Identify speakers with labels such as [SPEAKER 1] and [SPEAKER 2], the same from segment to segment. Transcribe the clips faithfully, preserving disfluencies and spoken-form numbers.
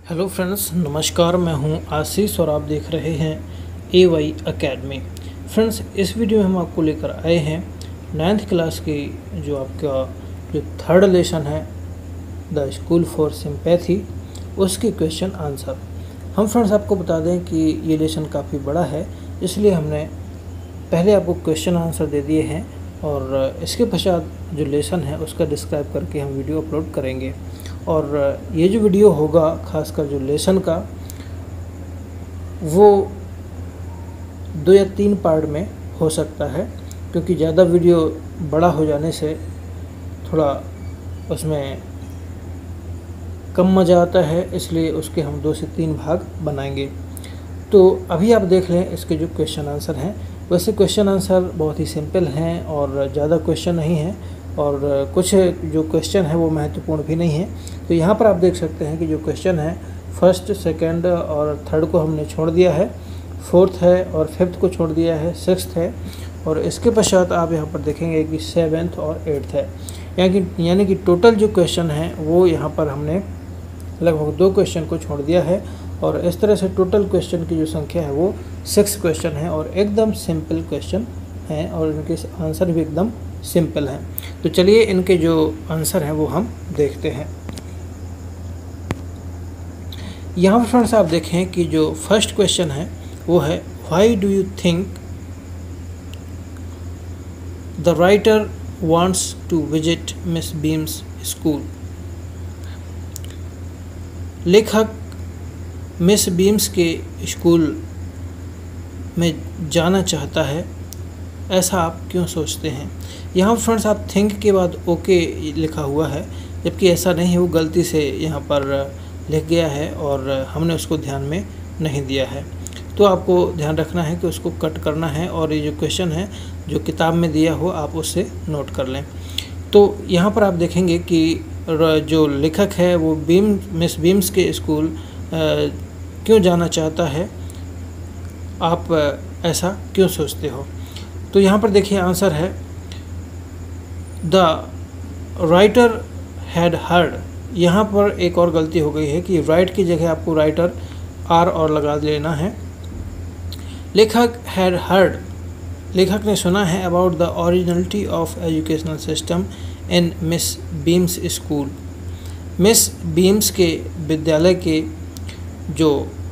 [SPEAKER 1] Hello friends, नमस्कार। मैं हूं आशीष और आप देख रहे हैं ए वाई अकेडमी। फ्रेंड्स, इस वीडियो में हम आपको लेकर आए हैं नाइन्थ क्लास की जो आपका जो थर्ड लेसन है द स्कूल फॉर सिंपैथी, उसकी क्वेश्चन आंसर। हम फ्रेंड्स आपको बता दें कि ये लेसन काफ़ी बड़ा है, इसलिए हमने पहले आपको क्वेश्चन आंसर दे दिए हैं और इसके पश्चात जो लेसन है उसका डिस्क्राइब करके हम वीडियो अपलोड करेंगे। और ये जो वीडियो होगा खासकर जो लेसन का, वो दो या तीन पार्ट में हो सकता है, क्योंकि ज़्यादा वीडियो बड़ा हो जाने से थोड़ा उसमें कम मज़ा आता है, इसलिए उसके हम दो से तीन भाग बनाएंगे। तो अभी आप देख लें इसके जो क्वेश्चन आंसर हैं। वैसे क्वेश्चन आंसर बहुत ही सिंपल हैं और ज़्यादा क्वेश्चन नहीं हैं, और कुछ जो क्वेश्चन है वो महत्वपूर्ण भी नहीं है। तो यहाँ पर आप देख सकते हैं कि जो क्वेश्चन है फर्स्ट, सेकंड और थर्ड को हमने छोड़ दिया है, फोर्थ है और फिफ्थ को छोड़ दिया है, सिक्स्थ है, और इसके पश्चात आप यहाँ पर देखेंगे कि सेवेंथ और एट्थ है। यानी कि यानी कि टोटल जो क्वेश्चन है वो यहाँ पर हमने लगभग दो क्वेश्चन को छोड़ दिया है, और इस तरह से टोटल क्वेश्चन की जो संख्या है वो सिक्स क्वेश्चन है और एकदम सिंपल क्वेश्चन हैं और इनके आंसर भी एकदम सिंपल हैं। तो चलिए इनके जो आंसर हैं वो हम देखते हैं। यहाँ पर फ्रेंड्स आप देखें कि जो फर्स्ट क्वेश्चन है वो है, why do you think the writer wants to visit Miss Beam's school. लेखक मिस बीम्स के स्कूल में जाना चाहता है, ऐसा आप क्यों सोचते हैं। यहाँ फ्रेंड्स आप थिंक के बाद ओके लिखा हुआ है, जबकि ऐसा नहीं है, वो गलती से यहाँ पर लिख गया है और हमने उसको ध्यान में नहीं दिया है। तो आपको ध्यान रखना है कि उसको कट करना है, और ये जो क्वेश्चन है जो किताब में दिया हो आप उससे नोट कर लें। तो यहाँ पर आप देखेंगे कि जो लेखक है वो बीम मिस बीम्स के स्कूल क्यों जाना चाहता है, आप ऐसा क्यों सोचते हो। तो यहाँ पर देखिए आंसर है, द राइटर हैड हर्ड। यहाँ पर एक और गलती हो गई है कि राइट की जगह आपको राइटर आर और लगा लेना है। लेखक हैड हर्ड, लेखक ने सुना है about the originality of educational system in Miss Beam's school. Miss Beam's के विद्यालय के जो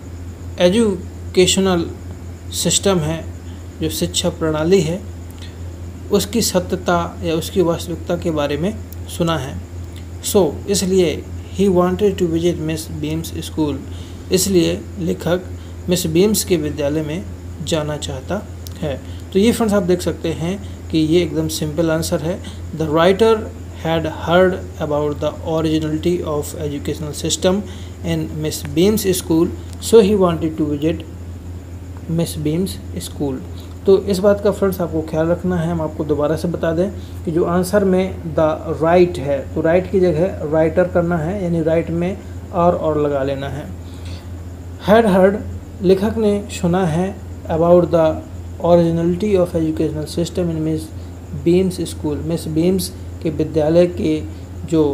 [SPEAKER 1] एजुकेशनल सिस्टम है, जो शिक्षा प्रणाली है, उसकी सत्यता या उसकी वास्तविकता के बारे में सुना है। सो so, इसलिए he wanted to visit Miss Beam's school, इसलिए लेखक मिस बीम्स के विद्यालय में जाना चाहता है। तो ये फ्रेंड्स आप देख सकते हैं कि ये एकदम सिंपल आंसर है। The writer had heard about the originality of educational system in Miss Beam's school, so he wanted to visit Miss Beam's school. तो इस बात का फ्रेंड्स आपको ख्याल रखना है। हम आपको दोबारा से बता दें कि जो आंसर में द राइट है, तो राइट की जगह राइटर करना है, यानी राइट में आर और लगा लेना है। हैड हर्ड, लेखक ने सुना है about the originality of educational system in Miss Beam's school, Miss Beam's के विद्यालय के जो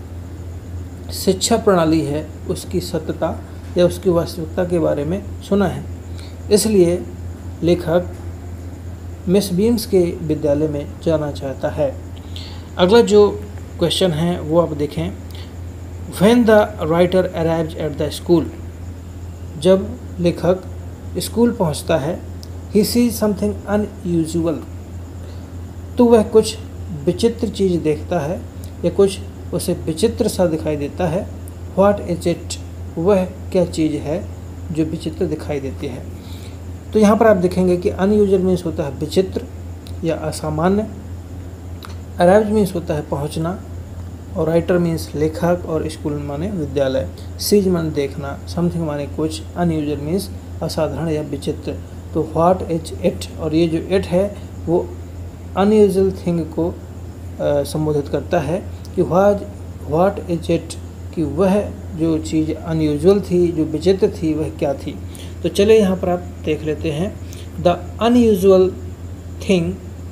[SPEAKER 1] शिक्षा प्रणाली है उसकी सत्यता या उसकी वास्तविकता के बारे में सुना है, इसलिए लेखक मिस बीम्स के विद्यालय में जाना चाहता है। अगला जो क्वेश्चन है वो आप देखें, when the writer arrives at the school, जब लेखक स्कूल पहुंचता है, ही सीज समथिंग अनयूजुअल, तो वह कुछ विचित्र चीज़ देखता है या कुछ उसे विचित्र सा दिखाई देता है। व्हाट इज इट, वह क्या चीज़ है जो विचित्र दिखाई देती है। तो यहाँ पर आप देखेंगे कि अनयूजुअल मीन्स होता है विचित्र या असामान्य, अराइव मीन्स होता है पहुँचना, और राइटर मीन्स लेखक, और स्कूल माने विद्यालय, सीज माने देखना, समथिंग माने कुछ, अनयूजुअल मीन्स असाधारण या विचित्र। तो व्हाट इज इट, और ये जो इट है वो अनयूजुअल थिंग को संबोधित करता है कि व्हाट व्हाट इज इट, कि वह जो चीज़ अनयूजुअल थी, जो विचित्र थी, वह क्या थी। तो चलिए यहाँ पर आप देख लेते हैं, the unusual thing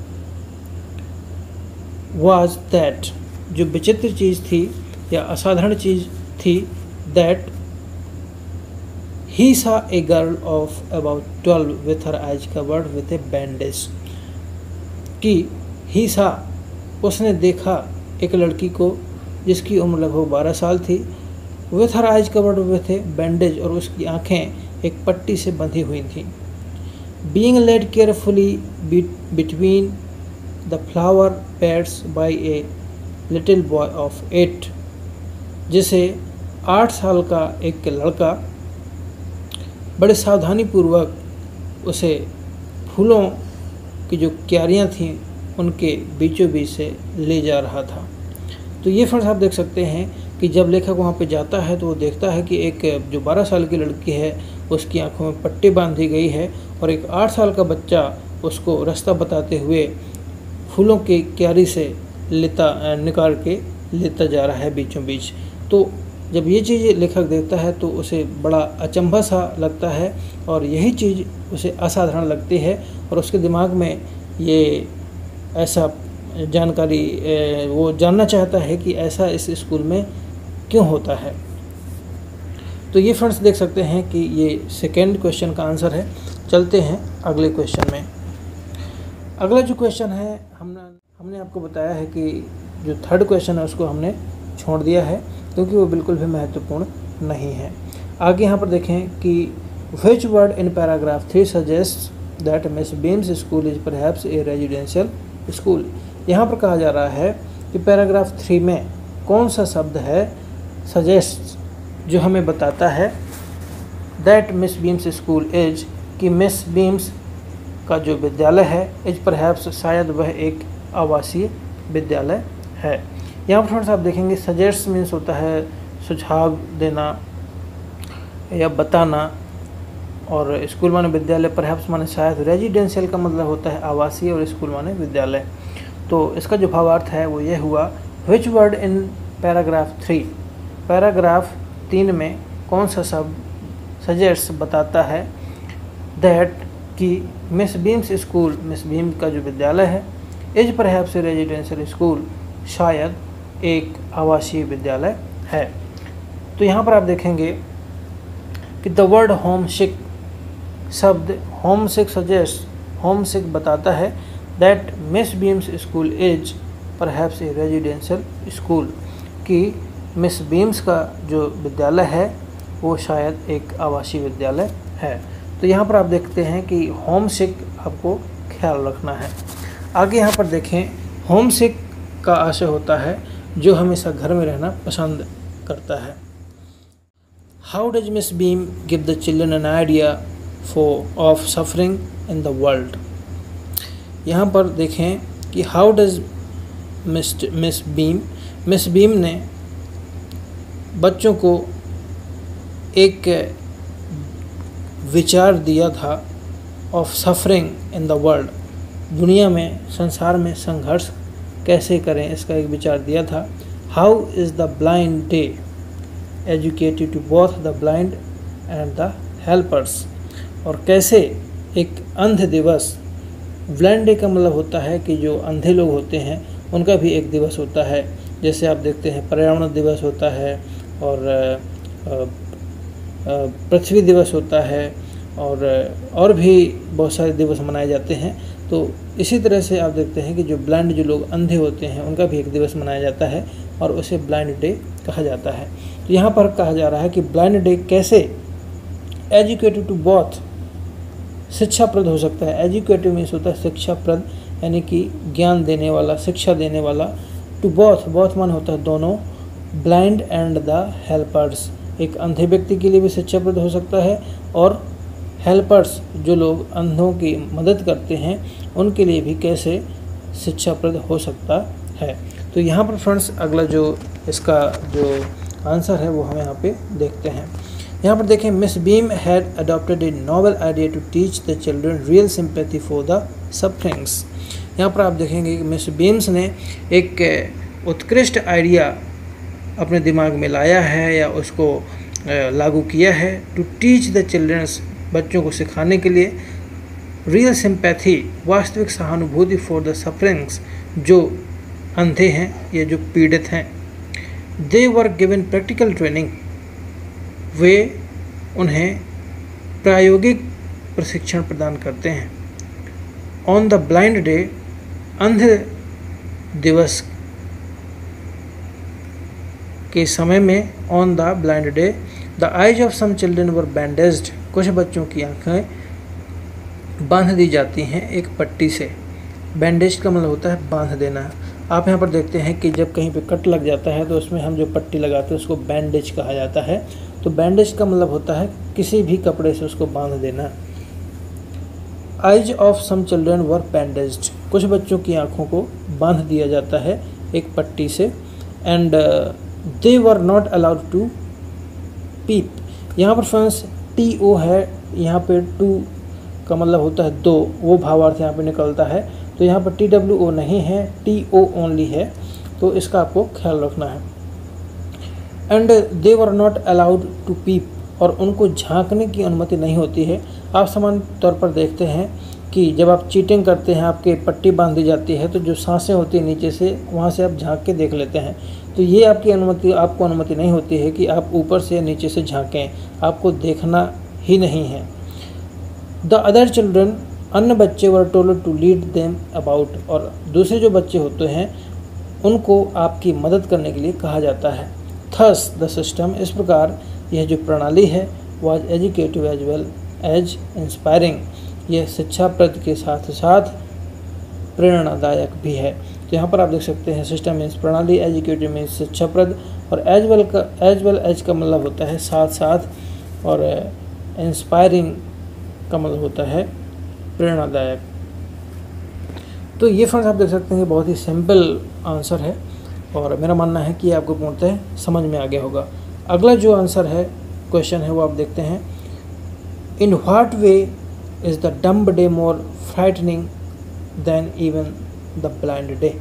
[SPEAKER 1] was that, जो विचित्र चीज़ थी या असाधारण चीज़ थी, that he saw a girl of about twelve with her eyes covered with a bandage. कि ही saw, उसने देखा एक लड़की को जिसकी उम्र लगभग बारह साल थी, with her eyes covered with a bandage, और उसकी आंखें एक पट्टी से बंधी हुई थी. Being led carefully between the flower beds by a little boy of eight, जिसे आठ साल का एक लड़का बड़े सावधानी पूर्वक उसे फूलों की जो क्यारियाँ थीं उनके बीचों बीच से ले जा रहा था. तो ये फ्रेंड्स आप देख सकते हैं कि जब लेखक वहाँ पे जाता है तो वो देखता है कि एक जो बारह साल की लड़की है उसकी आंखों में पट्टी बांधी गई है और एक आठ साल का बच्चा उसको रास्ता बताते हुए फूलों की क्यारी से लेता निकाल के लेता जा रहा है बीचों बीच. तो जब ये चीज़ लेखक देखता है तो उसे बड़ा अचंभा सा लगता है और यही चीज़ उसे असाधारण लगती है और उसके दिमाग में ये ऐसा जानकारी वो जानना चाहता है कि ऐसा इस स्कूल में क्यों होता है. तो ये फ्रेंड्स देख सकते हैं कि ये सेकेंड क्वेश्चन का आंसर है. चलते हैं अगले क्वेश्चन में. अगला जो क्वेश्चन है हमने हमने आपको बताया है कि जो थर्ड क्वेश्चन है उसको हमने छोड़ दिया है क्योंकि वो बिल्कुल भी महत्वपूर्ण नहीं है. आगे यहाँ पर देखें कि which word in paragraph three suggest that Miss Beam's school is perhaps a residential school. यहाँ पर कहा जा रहा है कि पैराग्राफ थ्री में कौन सा शब्द है सजेस्ट जो हमें बताता है that Miss Beam's school is, कि मिस बीम्स का जो विद्यालय है इज परहैप्स शायद वह एक आवासीय विद्यालय है. यहाँ पर फ्रेंड्स आप देखेंगे सजेस्ट मीन्स होता है सुझाव देना या बताना, और स्कूल माने विद्यालय, परहैप्स माने शायद, रेजिडेंशियल का मतलब होता है आवासीय और स्कूल माने विद्यालय. तो इसका जो भावार्थ है वो ये हुआ which word in paragraph three, paragraph तीन में कौन सा शब्द सजेस्ट बताता है दैट कि Miss Beam's school, Miss Beam का जो विद्यालय है, is perhaps a residential school, शायद एक आवासीय विद्यालय है. तो यहाँ पर आप देखेंगे कि द वर्ड होम सिक, शब्द homesick suggest, homesick बताता है that Miss Beam's school is perhaps a residential school, कि मिस बीम्स का जो विद्यालय है वो शायद एक आवासीय विद्यालय है. तो यहाँ पर आप देखते हैं कि होम सिक आपको ख्याल रखना है. आगे यहाँ पर देखें होम सिक का आशय होता है जो हमेशा घर में रहना पसंद करता है. How does Miss Beam give the children an idea for of suffering in the world. यहाँ पर देखें कि how does Miss Miss Beam, Miss Beam ने बच्चों को एक विचार दिया था of suffering in the world, दुनिया में, संसार में संघर्ष कैसे करें इसका एक विचार दिया था. How is the blind day educated to both the blind and the helpers, और कैसे एक अंध दिवस, ब्लाइंड डे का मतलब होता है कि जो अंधे लोग होते हैं उनका भी एक दिवस होता है. जैसे आप देखते हैं पर्यावरण दिवस होता है और पृथ्वी दिवस होता है और और भी बहुत सारे दिवस मनाए जाते हैं. तो इसी तरह से आप देखते हैं कि जो ब्लाइंड, जो लोग अंधे होते हैं, उनका भी एक दिवस मनाया जाता है और उसे ब्लाइंड डे कहा जाता है. तो यहाँ पर कहा जा रहा है कि ब्लाइंड डे कैसे एजुकेटेड टू बोथ, शिक्षाप्रद हो सकता है. एजुकेटिव मीन्स होता है शिक्षाप्रद, यानी कि ज्ञान देने वाला, शिक्षा देने वाला. टू बोथ, बोथ मान होता है दोनों, ब्लाइंड एंड द हेल्पर्स, एक अंधे व्यक्ति के लिए भी शिक्षाप्रद हो सकता है और हेल्पर्स जो लोग अंधों की मदद करते हैं उनके लिए भी कैसे शिक्षाप्रद हो सकता है. तो यहाँ पर फ्रेंड्स अगला जो इसका जो आंसर है वो हम यहाँ पे देखते हैं. यहाँ पर देखें Miss Beam had adopted a novel idea to teach the children real sympathy for the sufferings. यहाँ पर आप देखेंगे कि मिस बीम्स ने एक उत्कृष्ट आइडिया अपने दिमाग में लाया है या उसको लागू किया है. टू टीच द चिल्ड्रंस, बच्चों को सिखाने के लिए, रियल सिंपैथी, वास्तविक सहानुभूति फॉर द सफरिंग्स, जो अंधे हैं या जो पीड़ित हैं. They were given practical training, वे उन्हें प्रायोगिक प्रशिक्षण प्रदान करते हैं। ऑन द ब्लाइंड डे, अंध दिवस के समय में, on the blind day the eyes of some children were bandaged, कुछ बच्चों की आंखें बांध दी जाती हैं एक पट्टी से। बैंडेज का मतलब होता है बांध देना। आप यहाँ पर देखते हैं कि जब कहीं पे कट लग जाता है तो उसमें हम जो पट्टी लगाते हैं उसको बैंडेज कहा जाता है। तो बैंडेज का मतलब होता है किसी भी कपड़े से उसको बांध देना। Eyes of some children were bandaged, कुछ बच्चों की आंखों को बांध दिया जाता है एक पट्टी से। And they were not allowed to peep, यहाँ पर फ्रेंड्स टी ओ है, यहाँ पे टू का मतलब होता है दो, वो भावार्थ यहाँ पे निकलता है। तो यहाँ पर टी डब्ल्यू ओ नहीं है, टी ओ ओनली है, तो इसका आपको ख्याल रखना है। And they were not allowed to peep, और उनको झांकने की अनुमति नहीं होती है। आप सामान्य तौर पर देखते हैं कि जब आप चीटिंग करते हैं, आपके पट्टी बांध दी जाती है, तो जो सांसें होती हैं नीचे से, वहाँ से आप झांक के देख लेते हैं। तो ये आपकी अनुमति आपको अनुमति नहीं होती है कि आप ऊपर से नीचे से झांकें, आपको देखना ही नहीं है। द अदर चिल्ड्रन, अन्य बच्चे were told to lead them about, और दूसरे जो बच्चे होते हैं उनको आपकी मदद करने के लिए कहा जाता है। थस द सिस्टम, इस प्रकार यह जो प्रणाली है, was educative as well as inspiring, यह शिक्षाप्रद के साथ साथ प्रेरणादायक भी है। तो यहाँ पर आप देख सकते हैं सिस्टम मीन्स प्रणाली, एजुकेटिव मीन्स शिक्षाप्रद, और एज वेल का एज वेल एज का मतलब होता है साथ साथ, और इंस्पायरिंग का मतलब होता है प्रेरणादायक। तो ये फ्रेंड्स आप देख सकते हैं कि बहुत ही सिंपल आंसर है, और मेरा मानना है कि आपको पूर्णतः समझ में आ गया होगा। अगला जो आंसर है, क्वेश्चन है, वो आप देखते हैं। In what way is the dumb day more frightening than even the blind day.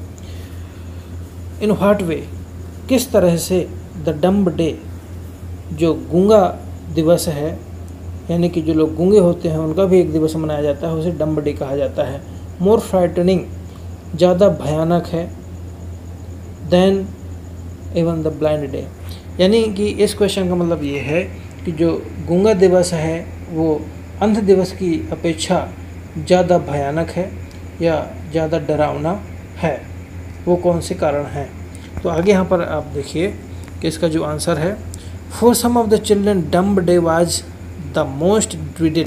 [SPEAKER 1] In what way, किस तरह से द डम्ब डे, जो गूंगा दिवस है, यानी कि जो लोग गूंगे होते हैं उनका भी एक दिवस मनाया जाता है, उसे डम्ब डे कहा जाता है। मोर फ्राइटनिंग, ज़्यादा भयानक है, than even the blind day, यानी कि इस क्वेश्चन का मतलब ये है कि जो गूंगा दिवस है वो अंध दिवस की अपेक्षा ज़्यादा भयानक है या ज़्यादा डरावना है, वो कौन से कारण हैं। तो आगे यहाँ पर आप देखिए कि इसका जो आंसर है, for some of the children dumb day was the most dreaded.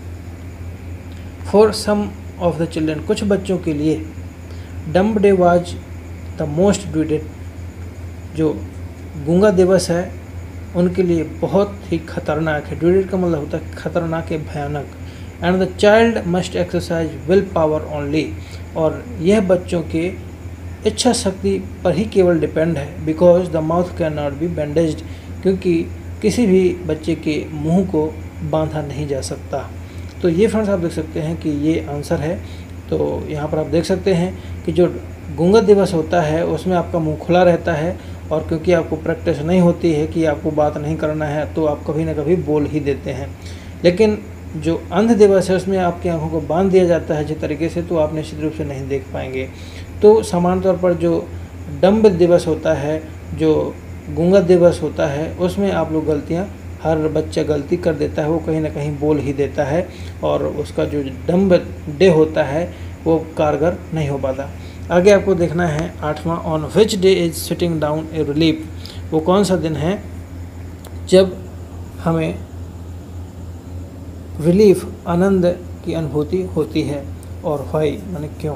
[SPEAKER 1] For some of the children, कुछ बच्चों के लिए dumb day was the most dreaded, जो गूंगा दिवस है उनके लिए बहुत ही खतरनाक है। ड्रीडेड का मतलब होता है खतरनाक है, भयानक। And the child must exercise will power only, और यह बच्चों के इच्छा शक्ति पर ही केवल डिपेंड है। Because the mouth can not be bandaged, क्योंकि किसी भी बच्चे के मुंह को बांधा नहीं जा सकता। तो ये फ्रेंड्स आप देख सकते हैं कि ये आंसर है। तो यहाँ पर आप देख सकते हैं कि जो गूंगा दिवस होता है उसमें आपका मुंह खुला रहता है, और क्योंकि आपको प्रैक्टिस नहीं होती है कि आपको बात नहीं करना है, तो आप कभी ना कभी बोल ही देते हैं। लेकिन जो अंध दिवस है उसमें आपकी आंखों को बांध दिया जाता है अच्छी तरीके से, तो आप निश्चित रूप से नहीं देख पाएंगे। तो सामान्य तौर पर जो डम्ब दिवस होता है, जो गूंगा दिवस होता है, उसमें आप लोग गलतियाँ, हर बच्चा गलती कर देता है, वो कहीं ना कहीं बोल ही देता है, और उसका जो डम्ब डे होता है वो कारगर नहीं हो पाता। आगे आपको देखना है आठवां, on which day is sitting down a relief, वो कौन सा दिन है जब हमें रिलीफ, आनंद की अनुभूति होती है, और व्हाई माने क्यों।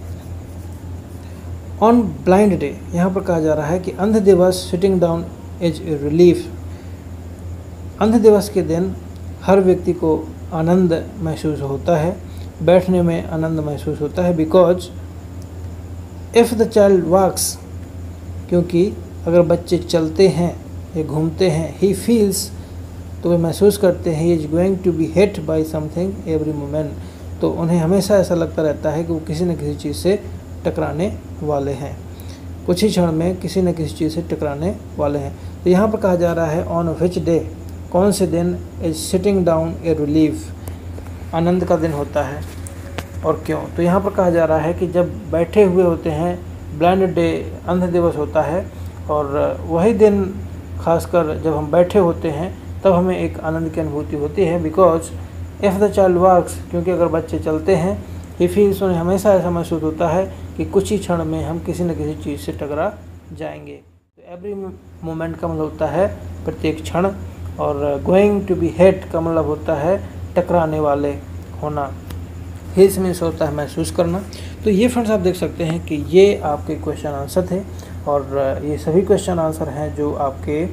[SPEAKER 1] ऑन ब्लाइंड डे, यहाँ पर कहा जा रहा है कि अंध दिवस sitting down is a relief, अंध दिवस के दिन हर व्यक्ति को आनंद महसूस होता है, बैठने में आनंद महसूस होता है। Because if the child walks, क्योंकि अगर बच्चे चलते हैं या घूमते हैं, ही फील्स, तो वे महसूस करते हैं, he is going to be hit by something every moment, तो उन्हें हमेशा ऐसा लगता रहता है कि वो किसी न किसी चीज़ से टकराने वाले हैं, कुछ ही क्षण में किसी न किसी चीज़ से टकराने वाले हैं। तो यहाँ पर कहा जा रहा है ऑन विच डे, कौन से दिन is sitting down a relief, आनंद का दिन होता है, और क्यों। तो यहाँ पर कहा जा रहा है कि जब बैठे हुए होते हैं, ब्लाइंड डे अंध दिवस होता है, और वही दिन खासकर जब हम बैठे होते हैं तब हमें एक आनंद की अनुभूति होती है। Because if the child works, क्योंकि अगर बच्चे चलते हैं, ही फील्स, उन्हें हमेशा ऐसा महसूस होता है कि कुछ ही क्षण में हम किसी न किसी चीज़ से टकरा जाएंगे। तो एवरी मोमेंट का मतलब होता है प्रत्येक क्षण, और गोइंग टू बी हिट का मतलब होता है टकराने वाले होना। हिल्स मीन्स होता है महसूस करना। तो ये फ्रेंड्स आप देख सकते हैं कि ये आपके क्वेश्चन आंसर थे, और ये सभी क्वेश्चन आंसर हैं जो आपके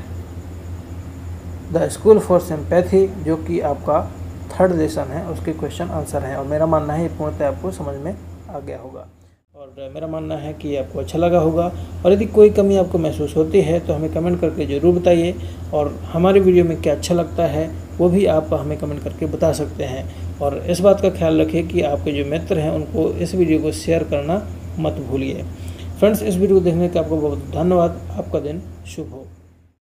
[SPEAKER 1] द स्कूल फॉर सिंपैथी, जो कि आपका थर्ड लेसन है, उसके क्वेश्चन आंसर हैं। और मेरा मानना है ये पूर्णतः आपको समझ में आ गया होगा, और मेरा मानना है कि आपको अच्छा लगा होगा। और यदि कोई कमी आपको महसूस होती है तो हमें कमेंट करके ज़रूर बताइए, और हमारे वीडियो में क्या अच्छा लगता है वो भी आप हमें कमेंट करके बता सकते हैं। और इस बात का ख्याल रखें कि आपके जो मित्र हैं उनको इस वीडियो को शेयर करना मत भूलिए। फ्रेंड्स, इस वीडियो को देखने का आपको बहुत धन्यवाद। आपका दिन शुभ हो।